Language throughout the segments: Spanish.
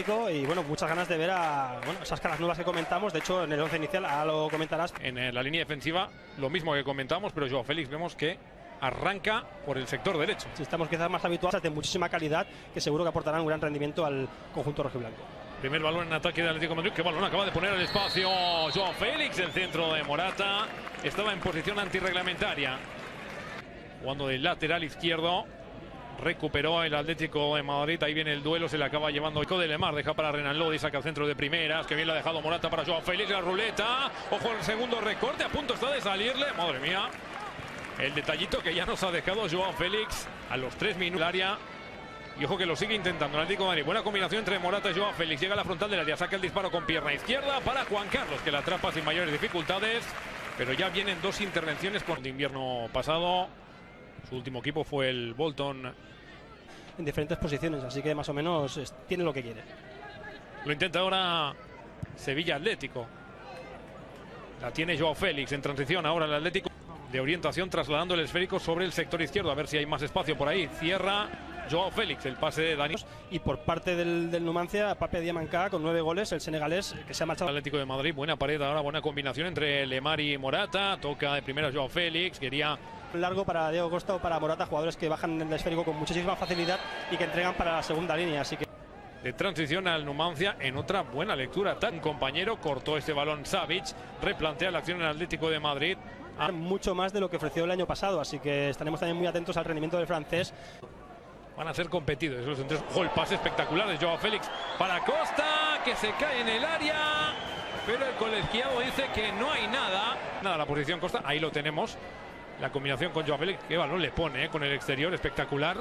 Atlético y bueno, muchas ganas de ver esas caras nuevas que comentamos. De hecho, en el 11 inicial, ahora lo comentarás. En la línea defensiva, lo mismo que comentamos, pero Joao Félix vemos que arranca por el sector derecho. Si estamos quizás más habituados, de muchísima calidad, que seguro que aportarán un gran rendimiento al conjunto rojiblanco. Primer balón en ataque del Atlético de Madrid. Que balón acaba de poner al espacio Joao Félix. El centro de Morata estaba en posición antirreglamentaria. Jugando del lateral izquierdo. Recuperó el Atlético de Madrid. Ahí viene el duelo. Se le acaba llevando de Lemar. Deja para Renan Lodi. Saca el centro de primeras. Que bien lo ha dejado Morata para Joao Félix. La ruleta. Ojo el segundo recorte. A punto está de salirle. Madre mía. El detallito que ya nos ha dejado Joao Félix a los 3 minutos del área. Y ojo que lo sigue intentando el Atlético de Madrid. Buena combinación entre Morata y Joao Félix. Llega a la frontal del área. Saca el disparo con pierna izquierda para Juan Carlos, que la atrapa sin mayores dificultades. Pero ya vienen 2 intervenciones con el invierno pasado. Su último equipo fue el Bolton. En diferentes posiciones, así que más o menos tiene lo que quiere. Lo intenta ahora Sevilla Atlético. La tiene Joao Félix en transición ahora el Atlético. De orientación trasladando el esférico sobre el sector izquierdo. A ver si hay más espacio por ahí. Cierra Joao Félix, el pase de Dani. Y por parte del Numancia, Pape Diamanca con 9 goles, el senegalés que se ha marchado. Atlético de Madrid, buena pared ahora, buena combinación entre Lemar y Morata. Toca de primera Joao Félix, quería largo para Diego Costa o para Morata, jugadores que bajan el esférico con muchísima facilidad y que entregan para la segunda línea, así que de transición al Numancia en otra buena lectura. Un compañero cortó este balón Savic, replantea la acción en el Atlético de Madrid. Mucho más de lo que ofreció el año pasado, así que estaremos también muy atentos al rendimiento del francés. Van a ser competidos esos tres. Ojo, el pase espectacular de Joao Félix para Costa, que se cae en el área, pero el colegiado dice que no hay nada. Nada, la posición Costa, ahí lo tenemos. La combinación con Joao Félix, qué balón le pone, con el exterior, espectacular.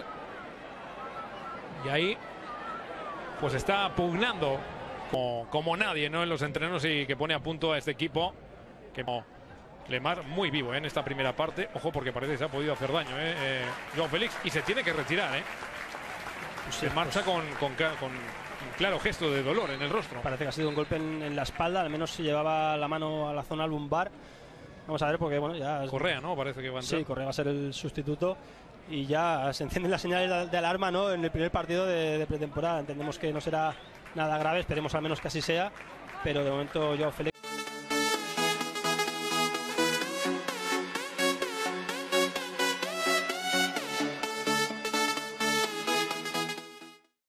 Y ahí pues está pugnando como nadie, ¿no?, en los entrenos, y que pone a punto a este equipo. Que Lemar muy vivo en esta primera parte. Ojo, porque parece que se ha podido hacer daño Joao Félix, y se tiene que retirar. Se marcha con un claro gesto de dolor en el rostro. Parece que ha sido un golpe en la espalda, al menos se llevaba la mano a la zona lumbar. Vamos a ver, porque bueno, ya Correa, ¿no? Parece que va a entrar. Sí, Correa va a ser el sustituto. Y ya se encienden las señales de alarma, ¿no?, en el primer partido de pretemporada. Entendemos que no será nada grave, esperemos al menos que así sea. Pero de momento Joao Félix